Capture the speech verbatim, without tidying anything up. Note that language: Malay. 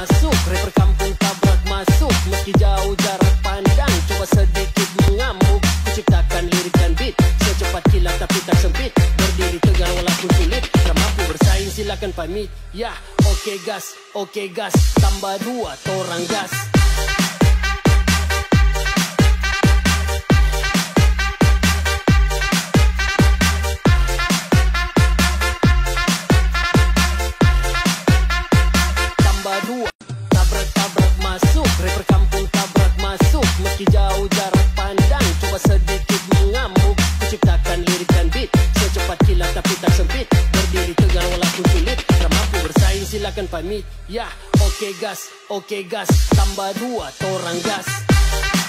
masuk, rapper kampung tabrak masuk. Meski jauh jarak pandang, coba sedikit mengamuk. Kuciptakan lirik dan beat secepat kilat tapi tak sempit. Berdiri tegar walaupun sulit, tak mampu bersaing silakan pamit. Ya, oke gas, oke gas, tambah dua torang gas. Tabrak-tabrak masuk, rapper kampung tabrak masuk. Meski jauh jarak pandang, coba sedikit mengamuk. Kuciptakan lirik dan beat secepat kilat tapi tak sempit. Berdiri tegar walaupun sulit, tak mampu bersaing silakan pamit. Ya, oke gas, oke gas, tambah dua torang gas.